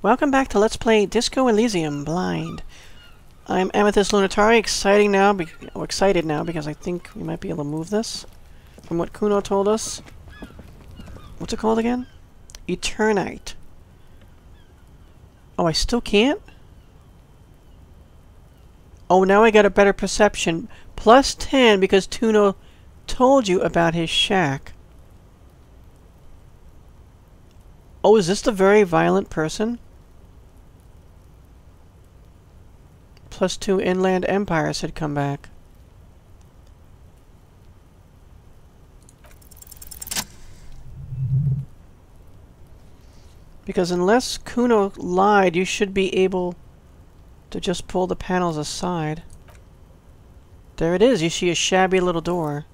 Welcome back to Let's Play Disco Elysium Blind. I'm Amethyst Lunatari, excited now because I think we might be able to move this. From what Kuno told us. What's it called again? Eternite. Oh, I still can't? Oh, now I got a better perception. Plus 10 because Kuno told you about his shack. Oh, is this the very violent person? Plus 2 inland empires had come back. Because unless Kuno lied, you should be able to just pull the panels aside. There it is. You see a shabby little door.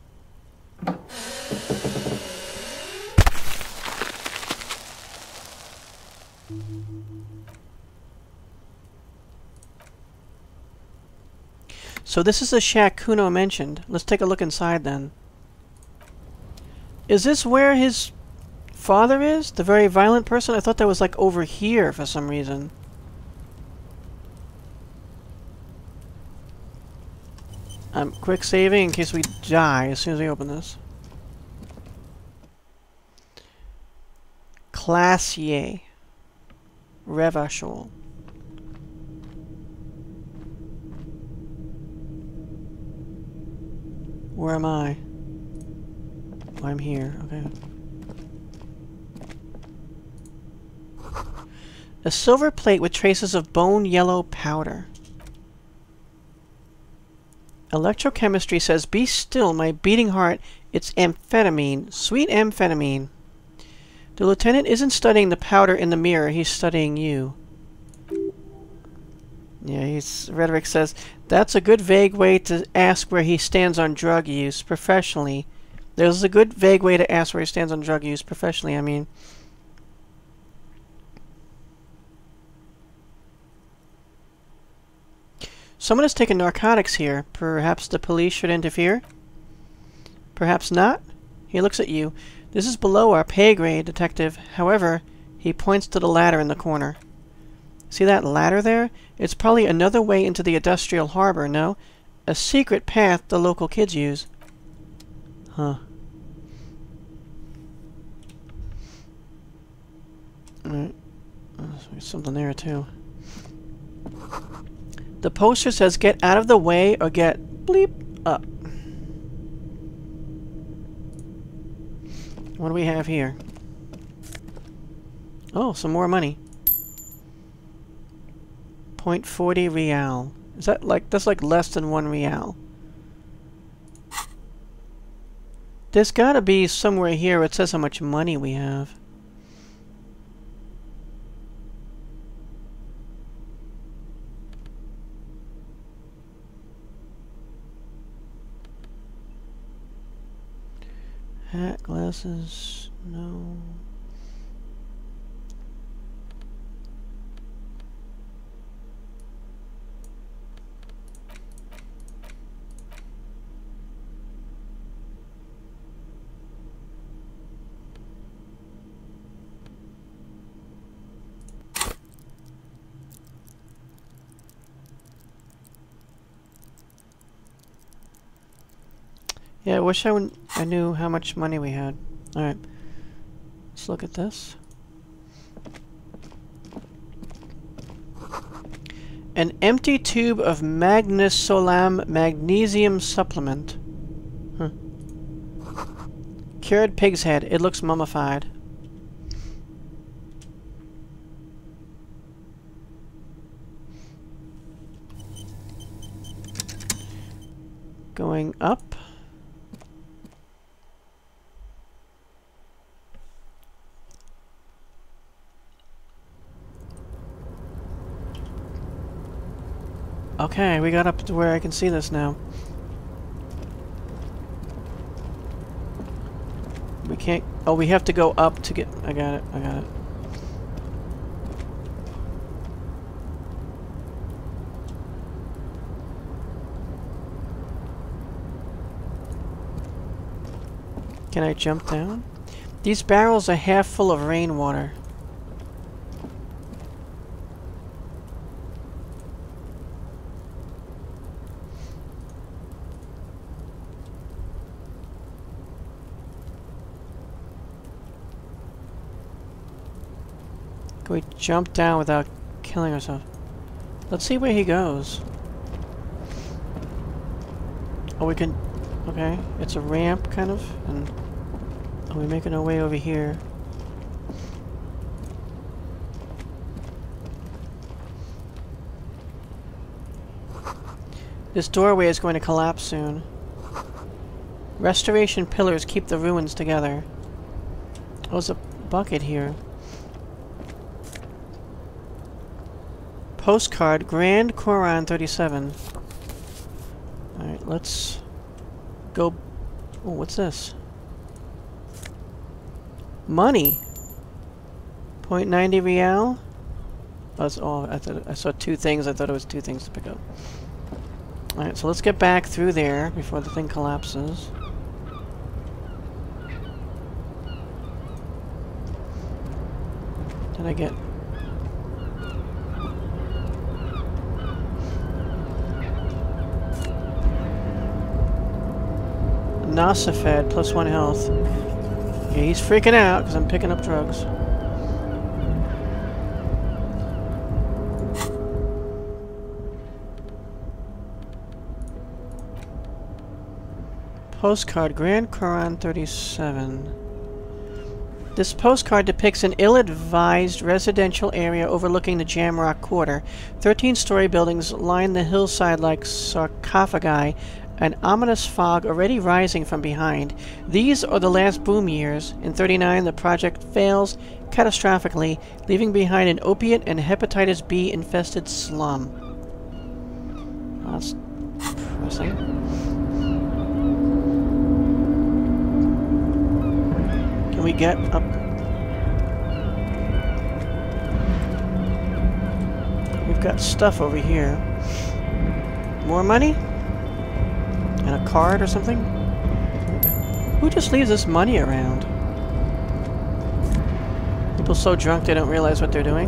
So this is the shack Kuno mentioned. Let's take a look inside then. Is this where his father is? The very violent person? I thought that was like over here for some reason. I'm quick saving in case we die as soon as we open this. Classier. Revachol. Where am I? Oh, I'm here. Okay. A silver plate with traces of bone yellow powder. Electrochemistry says, "Be still, my beating heart. It's amphetamine. Sweet amphetamine." The lieutenant isn't studying the powder in the mirror. He's studying you. Yeah, Rhetoric says, that's a good vague way to ask where he stands on drug use professionally. There's a good vague way to ask where he stands on drug use professionally, I mean. Someone has taken narcotics here. Perhaps the police should interfere? Perhaps not? He looks at you. This is below our pay grade, Detective. However, he points to the ladder in the corner. See that ladder there? It's probably another way into the industrial harbor, no? A secret path the local kids use. Huh. Alright. There's something there, too. The poster says, get out of the way or get bleep up. What do we have here? Oh, some more money. 0.40 real. Is that like, that's like less than 1 real. There's gotta be somewhere here where it says how much money we have. Hat, glasses, no. Yeah, I wish I knew how much money we had. Alright. Let's look at this. An empty tube of Magnesolam magnesium supplement. Huh. Cured pig's head. It looks mummified. Going up. Okay, we got up to where I can see this now. We can't... Oh, we have to go up to get... I got it, I got it. Can I jump down? These barrels are half full of rainwater. Can we jump down without killing ourselves? Let's see where he goes. Oh, we can... Okay, it's a ramp, kind of, and... Are we making our way over here? This doorway is going to collapse soon. Restoration pillars keep the ruins together. Oh, there's a bucket here. Postcard, Grand Koran 37. Alright, let's go... Oh, what's this? Money! 0.90 real? Oh, that's all. I saw two things. I thought it was two things to pick up. Alright, so let's get back through there before the thing collapses. Did I get... Nosafed, +1 health. Yeah, he's freaking out because I'm picking up drugs. Postcard, Grand Koran 37. This postcard depicts an ill-advised residential area overlooking the Jamrock Quarter. 13-story buildings line the hillside like sarcophagi, an ominous fog already rising from behind. These are the last boom years. In 39, the project fails catastrophically, leaving behind an opiate and hepatitis B-infested slum. Oh, that's depressing. We get up. We've got stuff over here. More money? And a card or something? Who just leaves this money around? People so drunk they don't realize what they're doing?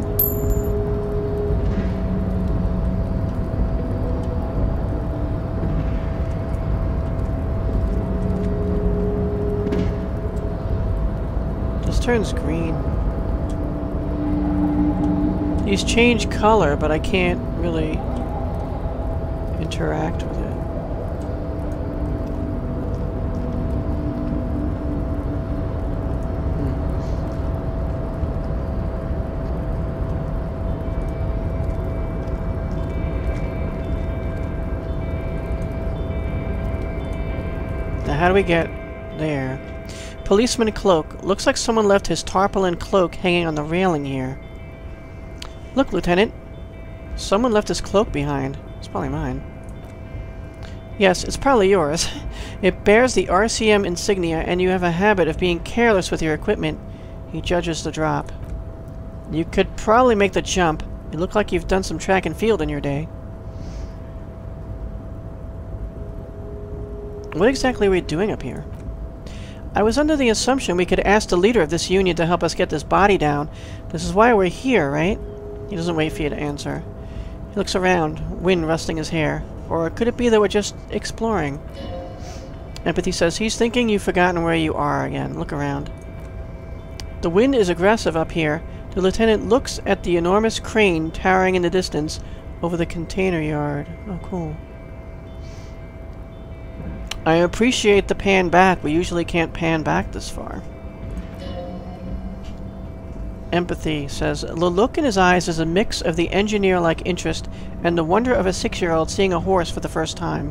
Turns green. These change color, but I can't really interact with it. Now how do we get there? Policeman Cloak. Looks like someone left his tarpaulin cloak hanging on the railing here. Look, Lieutenant. Someone left his cloak behind. It's probably mine. Yes, it's probably yours. It bears the RCM insignia, and you have a habit of being careless with your equipment. He judges the drop. You could probably make the jump. You look like you've done some track and field in your day. What exactly are we doing up here? I was under the assumption we could ask the leader of this union to help us get this body down. This is why we're here, right? He doesn't wait for you to answer. He looks around, wind rustling his hair. Or could it be that we're just exploring? Empathy says, he's thinking you've forgotten where you are again. Look around. The wind is aggressive up here. The lieutenant looks at the enormous crane towering in the distance over the container yard. Oh, cool. I appreciate the pan back. We usually can't pan back this far. Empathy says, the look in his eyes is a mix of the engineer-like interest and the wonder of a 6-year-old seeing a horse for the first time.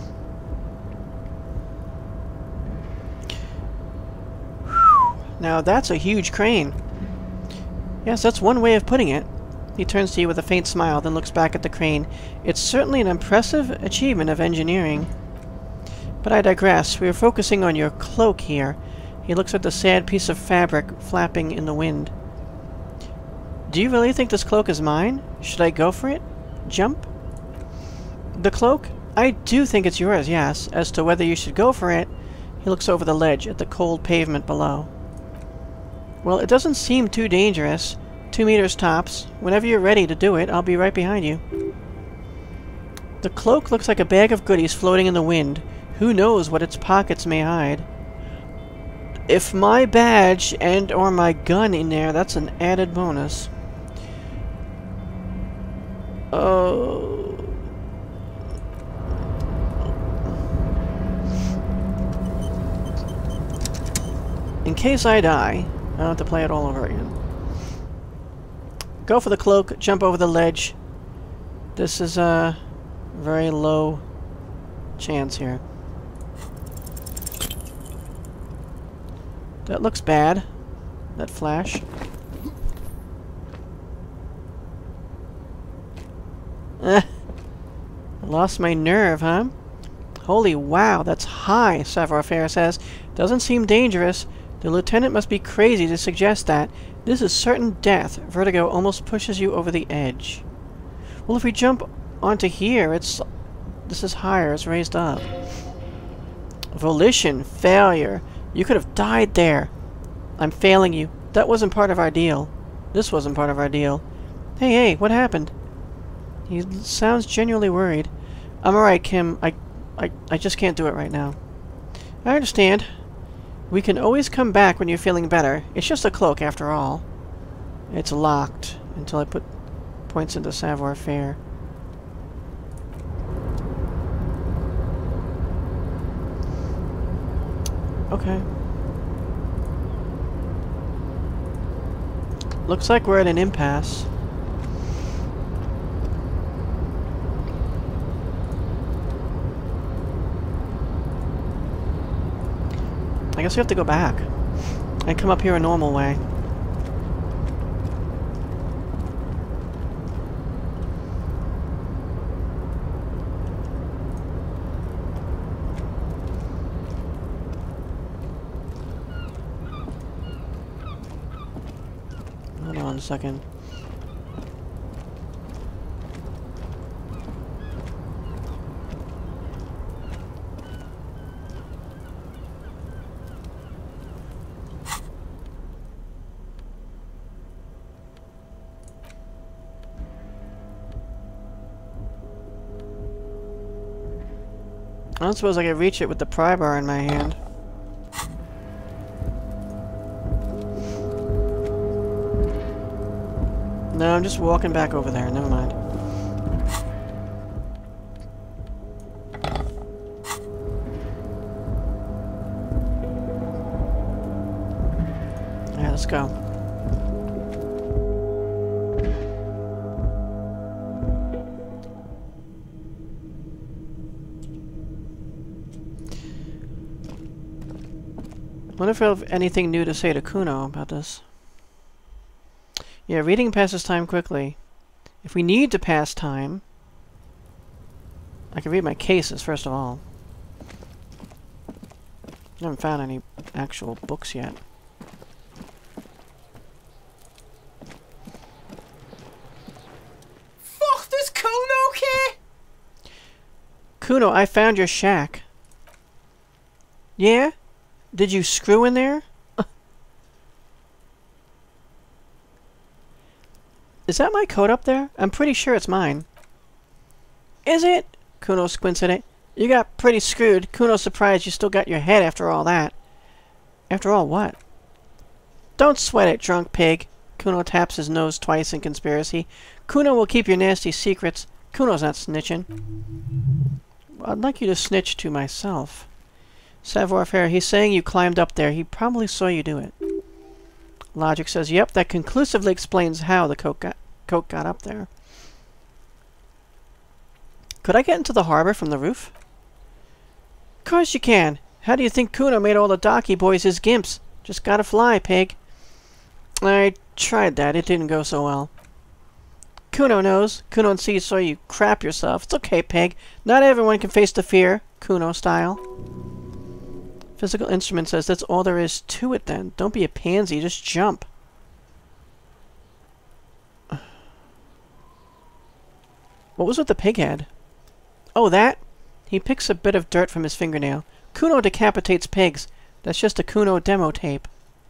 Now that's a huge crane. Yes, that's one way of putting it. He turns to you with a faint smile, then looks back at the crane. It's certainly an impressive achievement of engineering. But I digress. We are focusing on your cloak here. He looks at the sad piece of fabric flapping in the wind. Do you really think this cloak is mine? Should I go for it? Jump? The cloak? I do think it's yours, yes. As to whether you should go for it, he looks over the ledge at the cold pavement below. Well, it doesn't seem too dangerous. 2 meters tops. Whenever you're ready to do it, I'll be right behind you. The cloak looks like a bag of goodies floating in the wind. Who knows what its pockets may hide? If my badge and or my gun in there, that's an added bonus. Oh. In case I die, I don't have to play it all over again. Go for the cloak, jump over the ledge. This is a very low chance here. That looks bad. That flash. I lost my nerve, huh? Holy wow, that's high, Savoir-Faire says. Doesn't seem dangerous. The lieutenant must be crazy to suggest that. This is certain death. Vertigo almost pushes you over the edge. Well, if we jump onto here, this is higher, it's raised up. Volition, failure. You could have died there. I'm failing you. That wasn't part of our deal. This wasn't part of our deal. Hey, what happened? He sounds genuinely worried. I'm alright, Kim. I just can't do it right now. I understand. We can always come back when you're feeling better. It's just a cloak, after all. It's locked until I put points into Savoir-Faire. Okay. Looks like we're at an impasse. I guess we have to go back and come up here a normal way. Hold on a second. I don't suppose I could reach it with the pry bar in my hand. No, I'm just walking back over there. Never mind. Yeah, let's go. Wonder if I have anything new to say to Kuno about this. Yeah, reading passes time quickly. If we need to pass time, I can read my cases first of all. I haven't found any actual books yet. Fuck, does Kuno care? Kuno, I found your shack. Yeah? Did you screw in there? Is that my coat up there? I'm pretty sure it's mine. Is it? Kuno squints at it. You got pretty screwed. Kuno's surprised you still got your head after all that. After all what? Don't sweat it, drunk pig. Kuno taps his nose twice in conspiracy. Kuno will keep your nasty secrets. Kuno's not snitching. I'd like you to snitch to myself. Savoir-Faire, he's saying you climbed up there. He probably saw you do it. Logic says, yep, that conclusively explains how the coat got up there. Could I get into the harbor from the roof? Of course you can. How do you think Kuno made all the docky boys his gimps? Just gotta fly, pig. I tried that. It didn't go so well. Kuno knows. Kuno and C saw you crap yourself. It's okay, pig. Not everyone can face the fear, Kuno style. Physical instrument says that's all there is to it then. Don't be a pansy, just jump. What was with the pig head? Oh, that? He picks a bit of dirt from his fingernail. Kuno decapitates pigs. That's just a Kuno demo tape.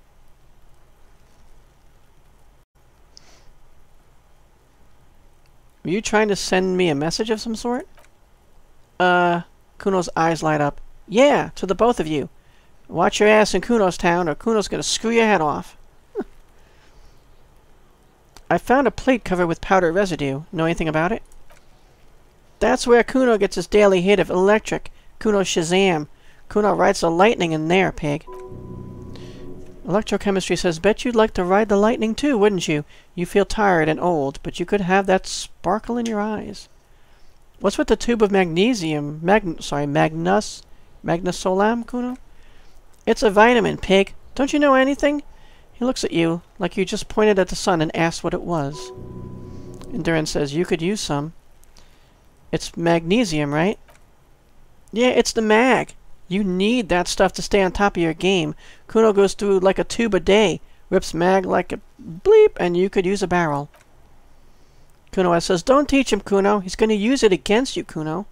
Were you trying to send me a message of some sort? Kuno's eyes light up. Yeah, to the both of you. Watch your ass in Kuno's town, or Kuno's gonna screw your head off. I found a plate covered with powder residue. Know anything about it? That's where Kuno gets his daily hit of electric. Kuno Shazam. Kuno rides the lightning in there, pig. Electrochemistry says, bet you'd like to ride the lightning too, wouldn't you? You feel tired and old, but you could have that sparkle in your eyes. What's with the tube of magnesium? Magnesolam, Kuno? It's a vitamin, pig. Don't you know anything? He looks at you, like you just pointed at the sun and asked what it was. Endurance says, you could use some. It's magnesium, right? Yeah, it's the mag. You need that stuff to stay on top of your game. Kuno goes through like a tube a day, rips mag like a bleep, and you could use a barrel. Kuno says, don't teach him, Kuno. He's going to use it against you, Kuno.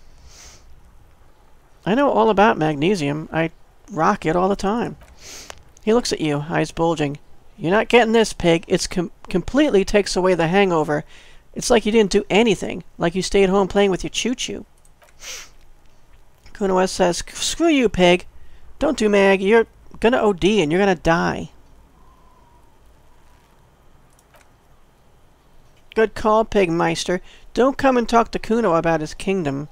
I know all about magnesium. I rock it all the time. He looks at you, eyes bulging. You're not getting this, pig. It completely takes away the hangover. It's like you didn't do anything, like you stayed home playing with your choo-choo. Kuno says, screw you, pig. Don't do mag. You're gonna OD and you're gonna die. Good call, Pigmeister. Don't come and talk to Kuno about his kingdom.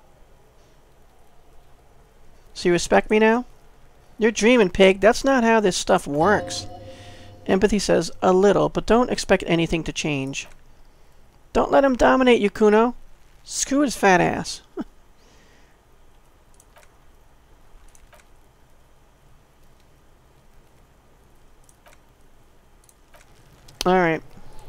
So you respect me now? You're dreaming, pig. That's not how this stuff works. Empathy says, a little, but don't expect anything to change. Don't let him dominate you, Kuno. Screw his fat ass. Alright.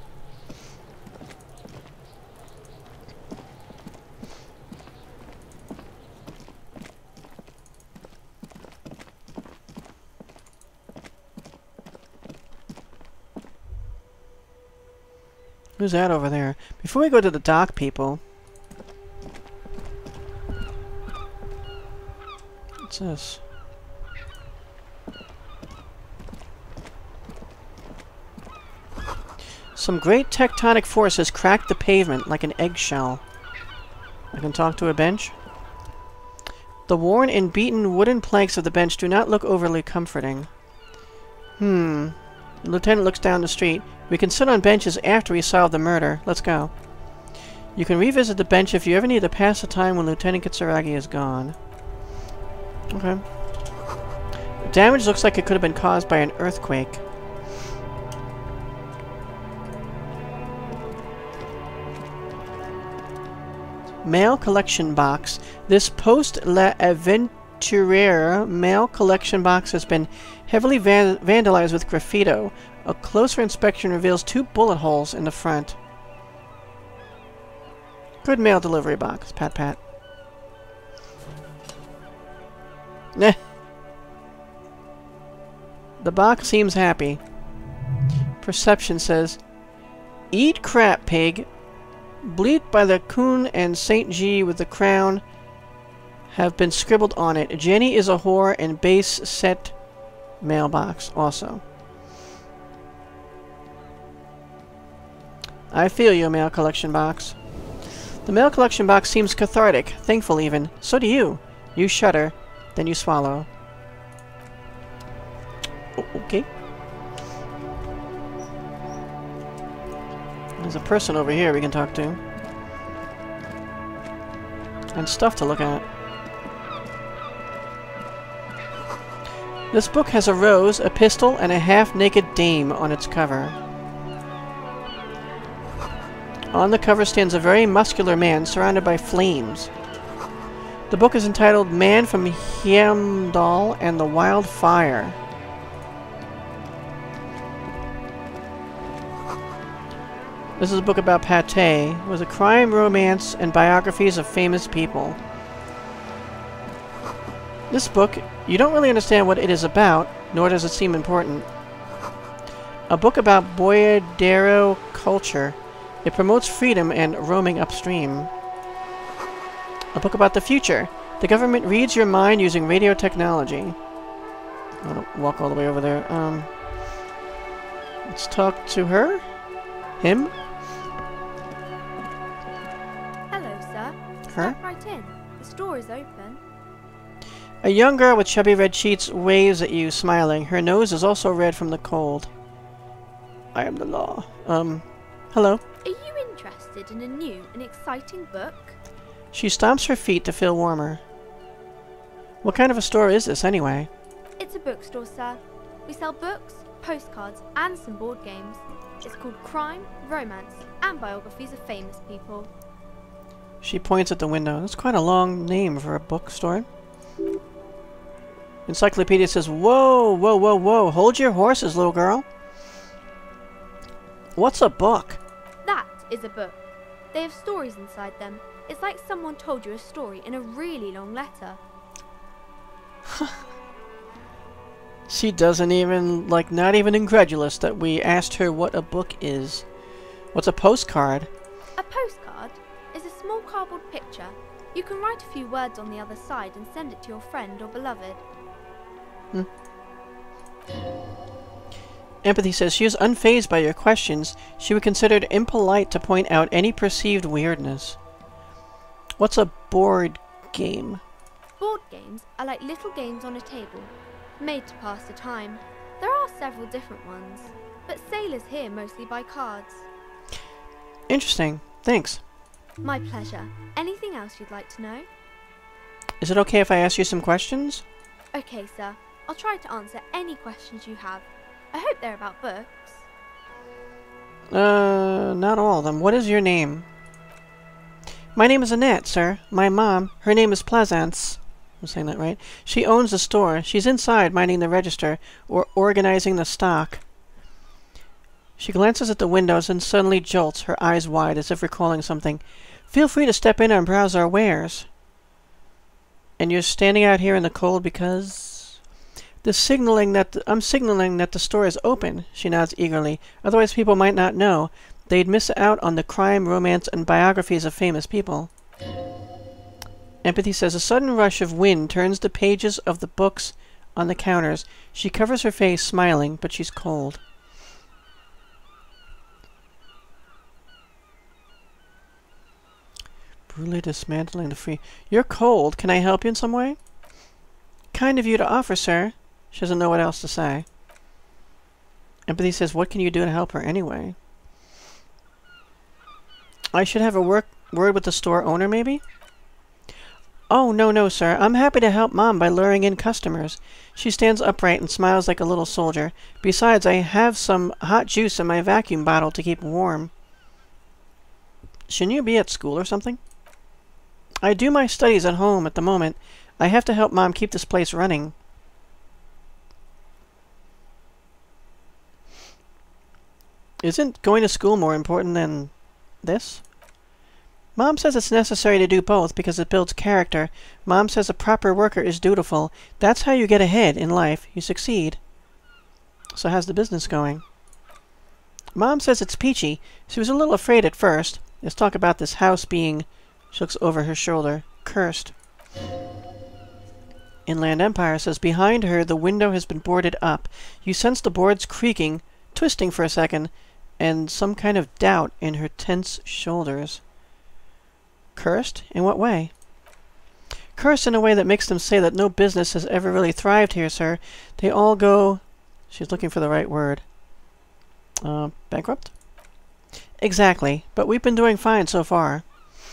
Who's that over there? Before we go to the dock, people. What's this? Some great tectonic force has cracked the pavement like an eggshell. I can talk to a bench? The worn and beaten wooden planks of the bench do not look overly comforting. The lieutenant looks down the street. We can sit on benches after we solve the murder. Let's go. You can revisit the bench if you ever need to pass the time when Lieutenant Kitsuragi is gone. Okay. The damage looks like it could have been caused by an earthquake. Mail collection box. This post-La Aventuriera mail collection box has been heavily vandalized with graffito. A closer inspection reveals 2 bullet holes in the front. Good mail delivery box. Pat pat. Nah. The box seems happy. Perception says, eat crap, pig. Bleat by the Coon and Saint G with the crown have been scribbled on it. Jenny is a whore and base set mailbox also. I feel you, mail collection box. The mail collection box seems cathartic, thankful even. So do you. You shudder, then you swallow. Oh, okay. There's a person over here we can talk to. And stuff to look at. This book has a rose, a pistol, and a half-naked dame on its cover. On the cover stands a very muscular man surrounded by flames. The book is entitled Man from Heimdall and the Wild Fire. This is a book about pate. It was a crime, romance, and biographies of famous people. This book, you don't really understand what it is about, nor does it seem important. A book about Boyadero culture. It promotes freedom and roaming upstream. A book about the future. The government reads your mind using radio technology. I'm gonna walk all the way over there. Let's talk to her? Him? Hello, sir. Her? Step right in. The store is open. A young girl with chubby red cheeks waves at you, smiling. Her nose is also red from the cold. I am the law. Hello? Are you interested in a new and exciting book? She stomps her feet to feel warmer. What kind of a store is this, anyway? It's a bookstore, sir. We sell books, postcards, and some board games. It's called Crime, Romance, and Biographies of Famous People. She points at the window. That's quite a long name for a bookstore. Encyclopedia says, whoa, whoa, whoa, whoa. Hold your horses, little girl. What's a book? That is a book. They have stories inside them. It's like someone told you a story in a really long letter. She doesn't even, like, not even incredulous that we asked her what a book is. What's a postcard? A postcard is a small cardboard picture. You can write a few words on the other side and send it to your friend or beloved. Empathy says she is unfazed by your questions. She would consider it impolite to point out any perceived weirdness. What's a board game? Board games are like little games on a table, made to pass the time. There are several different ones, but sailors here mostly buy cards. Interesting. Thanks. My pleasure. Anything else you'd like to know? Is it okay if I ask you some questions? Okay, sir. I'll try to answer any questions you have. I hope they're about books. Not all of them. What is your name? My name is Annette, sir. My mom, her name is Plaisance. I'm saying that right. She owns the store. She's inside minding the register or organizing the stock. She glances at the windows and suddenly jolts, her eyes wide as if recalling something. Feel free to step in and browse our wares. And you're standing out here in the cold because... I'm signaling that the store is open, she nods eagerly. Otherwise people might not know. They'd miss out on the crime, romance, and biographies of famous people. Empathy says a sudden rush of wind turns the pages of the books on the counters. She covers her face, smiling, but she's cold. Brutally dismantling the free... You're cold. Can I help you in some way? Kind of you to offer, sir. She doesn't know what else to say. Empathy says, what can you do to help her anyway? I should have a word with the store owner, maybe? Oh, no, sir. I'm happy to help Mom by luring in customers. She stands upright and smiles like a little soldier. Besides, I have some hot juice in my vacuum bottle to keep warm. Shouldn't you be at school or something? I do my studies at home at the moment. I have to help Mom keep this place running. Isn't going to school more important than this? Mom says it's necessary to do both because it builds character. Mom says a proper worker is dutiful. That's how you get ahead in life. You succeed. So how's the business going? Mom says it's peachy. She was a little afraid at first. There's talk about this house being... She looks over her shoulder. Cursed. Inland Empire says behind her the window has been boarded up. You sense the boards creaking, twisting for a second, and some kind of doubt in her tense shoulders. Cursed? In what way? Cursed in a way that makes them say that no business has ever really thrived here, sir. They all go... She's looking for the right word. Bankrupt? Exactly. But we've been doing fine so far.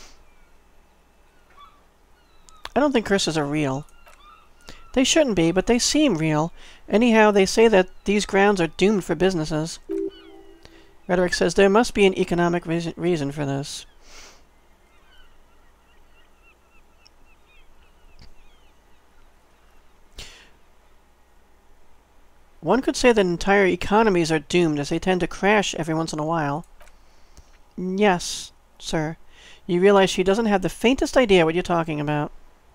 I don't think curses are real. They shouldn't be, but they seem real. Anyhow, they say that these grounds are doomed for businesses. Rhetoric says there must be an economic reason for this. One could say that entire economies are doomed as they tend to crash every once in a while. Yes, sir. You realize she doesn't have the faintest idea what you're talking about.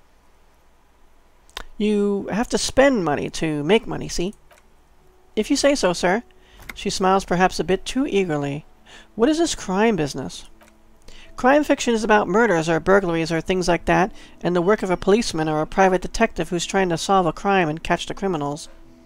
You have to spend money to make money, see? If you say so, sir. She smiles perhaps a bit too eagerly. What is this crime business? Crime fiction is about murders or burglaries or things like that, and the work of a policeman or a private detective who's trying to solve a crime and catch the criminals.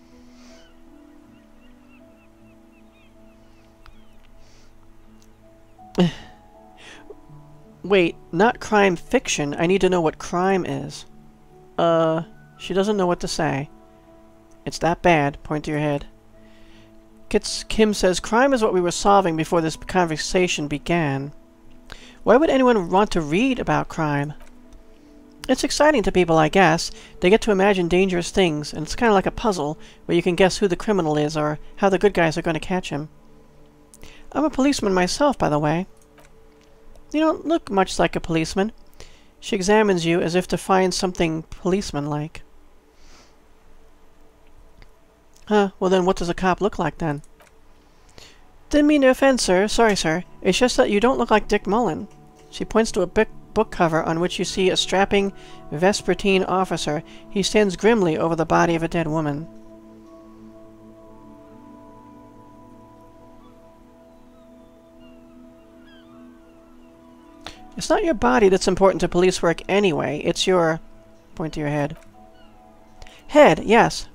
Wait, not crime fiction. I need to know what crime is. She doesn't know what to say. It's that bad. Point to your head. Kim says, crime is what we were solving before this conversation began. Why would anyone want to read about crime? It's exciting to people, I guess. They get to imagine dangerous things, and it's kind of like a puzzle where you can guess who the criminal is or how the good guys are going to catch him. I'm a policeman myself, by the way. You don't look much like a policeman. She examines you as if to find something policeman-like. Huh, well then what does a cop look like then? Didn't mean to offend, sir. Sorry, sir. It's just that you don't look like Dick Mullen. She points to a book cover on which you see a strapping Vespertine officer. He stands grimly over the body of a dead woman. It's not your body that's important to police work anyway. It's your... Point to your head. Head, yes.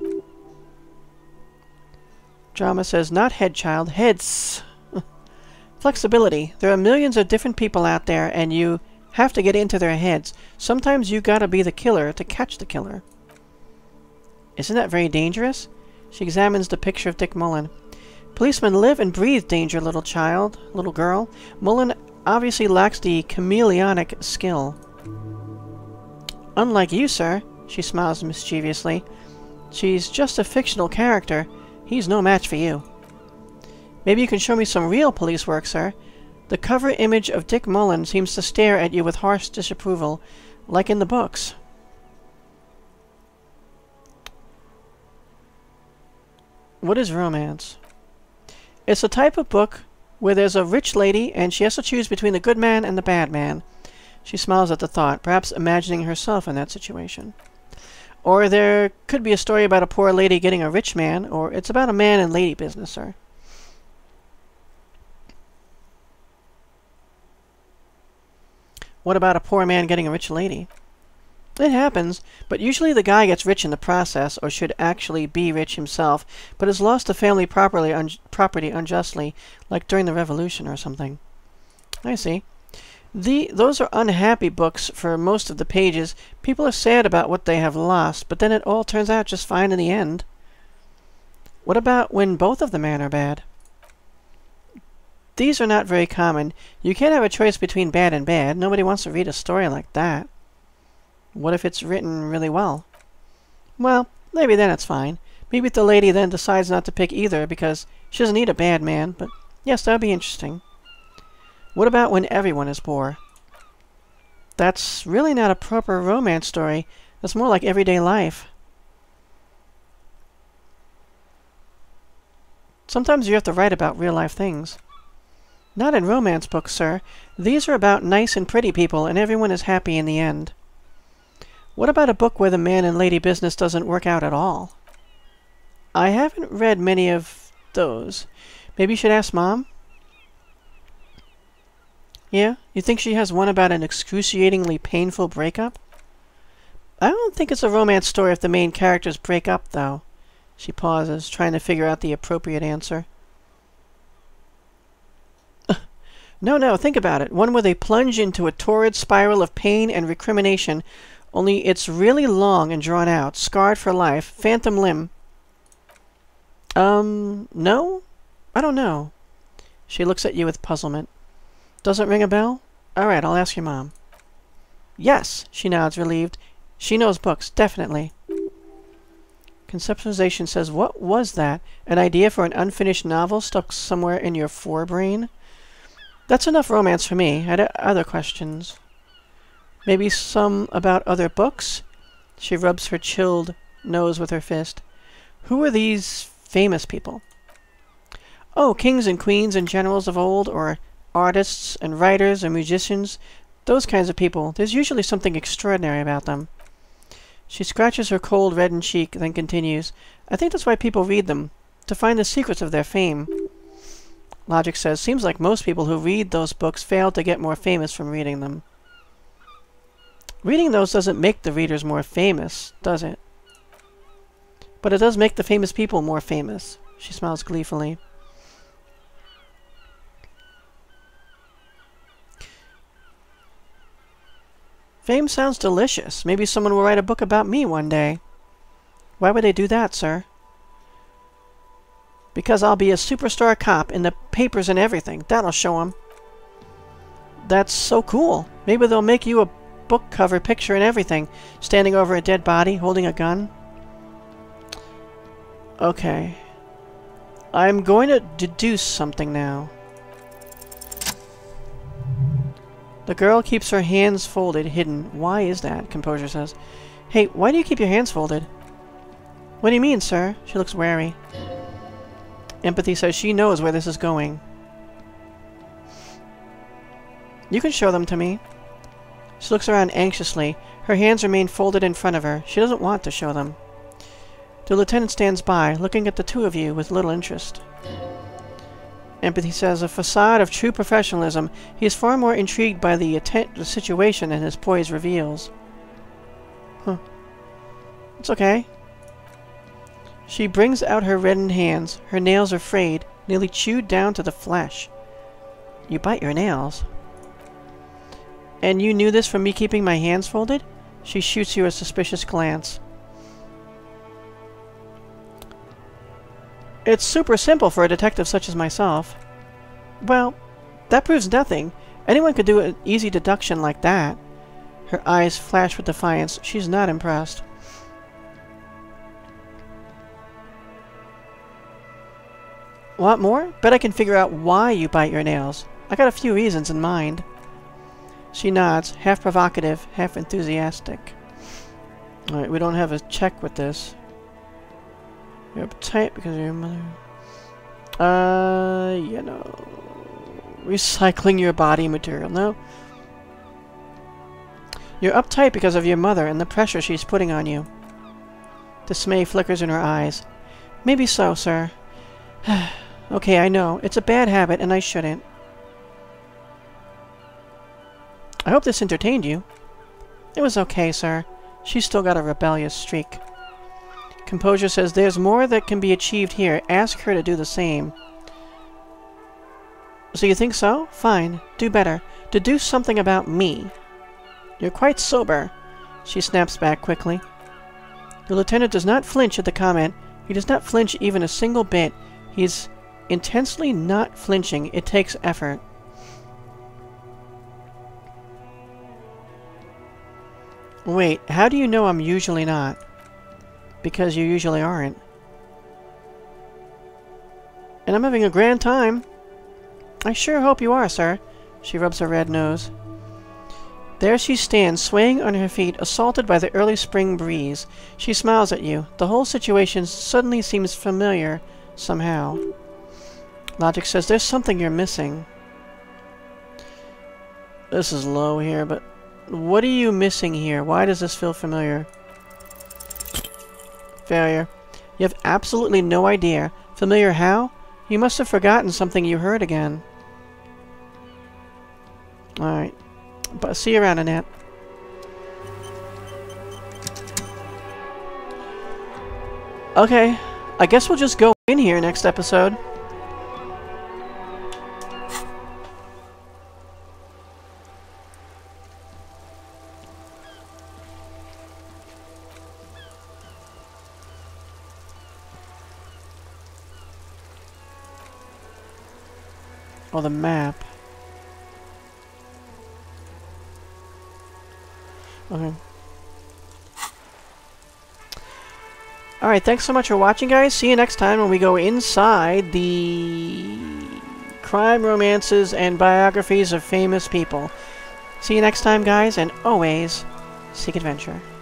Drama says, not head, child. Heads. Flexibility. There are millions of different people out there, and you have to get into their heads. Sometimes you gotta be the killer to catch the killer. Isn't that very dangerous? She examines the picture of Dick Mullen. Policemen live and breathe danger, little child. Little girl. Mullen obviously lacks the chameleonic skill. Unlike you, sir. She smiles mischievously. She's just a fictional character. He's no match for you. Maybe you can show me some real police work, sir. The cover image of Dick Mullen seems to stare at you with harsh disapproval, like in the books. What is romance? It's a type of book where there's a rich lady and she has to choose between the good man and the bad man. She smiles at the thought, perhaps imagining herself in that situation. Or there could be a story about a poor lady getting a rich man, or it's about a man and lady business, sir. What about a poor man getting a rich lady? It happens, but usually the guy gets rich in the process, or should actually be rich himself, but has lost the family property unjustly, like during the Revolution or something. I see. Those are unhappy books for most of the pages. People are sad about what they have lost, but then it all turns out just fine in the end. What about when both of the men are bad? These are not very common. You can't have a choice between bad and bad. Nobody wants to read a story like that. What if it's written really well? Well, maybe then it's fine. Maybe the lady then decides not to pick either because she doesn't need a bad man, but yes, that would be interesting. What about when everyone is poor? That's really not a proper romance story. That's more like everyday life. Sometimes you have to write about real-life things. Not in romance books, sir. These are about nice and pretty people, and everyone is happy in the end. What about a book where the man and lady business doesn't work out at all? I haven't read many of those. Maybe you should ask Mom? Yeah? You think she has one about an excruciatingly painful breakup? I don't think it's a romance story if the main characters break up, though. She pauses, trying to figure out the appropriate answer. No, think about it. One where they plunge into a torrid spiral of pain and recrimination, only it's really long and drawn out, scarred for life, phantom limb. No? I don't know. She looks at you with puzzlement. Doesn't ring a bell? Alright, I'll ask your mom. Yes, she nods, relieved. She knows books, definitely. Conceptualization says, what was that? An idea for an unfinished novel stuck somewhere in your forebrain? That's enough romance for me. I had other questions. Maybe some about other books? She rubs her chilled nose with her fist. Who are these famous people? Oh, kings and queens and generals of old, or artists and writers or musicians. Those kinds of people. There's usually something extraordinary about them. She scratches her cold, reddened cheek, then continues. I think that's why people read them, to find the secrets of their fame. Logic says, seems like most people who read those books fail to get more famous from reading them. Reading those doesn't make the readers more famous, does it? But it does make the famous people more famous. She smiles gleefully. Fame sounds delicious. Maybe someone will write a book about me one day. Why would they do that, sir? Because I'll be a superstar cop in the papers and everything. That'll show 'em. That's so cool. Maybe they'll make you a book cover picture and everything. Standing over a dead body, holding a gun. Okay. I'm going to deduce something now. The girl keeps her hands folded, hidden. Why is that? Composure says. Hey, why do you keep your hands folded? What do you mean, sir? She looks wary. Empathy says she knows where this is going. You can show them to me. She looks around anxiously. Her hands remain folded in front of her. She doesn't want to show them. The lieutenant stands by, looking at the two of you with little interest. Empathy says, a facade of true professionalism. He is far more intrigued by the situation than his poise reveals. Huh. It's okay. She brings out her reddened hands. Her nails are frayed, nearly chewed down to the flesh. You bite your nails. And you knew this from me keeping my hands folded? She shoots you a suspicious glance. It's super simple for a detective such as myself. Well, that proves nothing. Anyone could do an easy deduction like that. Her eyes flash with defiance. She's not impressed. Want more? Bet I can figure out why you bite your nails. I got a few reasons in mind. She nods, half provocative, half enthusiastic. Alright, we don't have a check with this. You're uptight because of your mother. You know... Recycling your body material, no? You're uptight because of your mother and the pressure she's putting on you. Dismay flickers in her eyes. Maybe so, sir. Okay, I know. It's a bad habit and I shouldn't. I hope this entertained you. It was okay, sir. She's still got a rebellious streak. Composure says there's more that can be achieved here. Ask her to do the same. So you think so? Fine. Do better. Deduce something about me. You're quite sober. She snaps back quickly. The lieutenant does not flinch at the comment. He does not flinch even a single bit. He's intensely not flinching. It takes effort. Wait, how do you know I'm usually not? Because you usually aren't. And I'm having a grand time. I sure hope you are, sir. She rubs her red nose. There she stands, swaying on her feet, assaulted by the early spring breeze. She smiles at you. The whole situation suddenly seems familiar, somehow. Logic says there's something you're missing. This is low here, but... What are you missing here? Why does this feel familiar? Failure. You have absolutely no idea. Familiar how? You must have forgotten something you heard again. Alright. But see you around, Annette. Okay. I guess we'll just go in here next episode. Oh, the map. Okay. Alright, thanks so much for watching, guys. See you next time when we go inside the crime romances and biographies of famous people. See you next time, guys, and always seek adventure.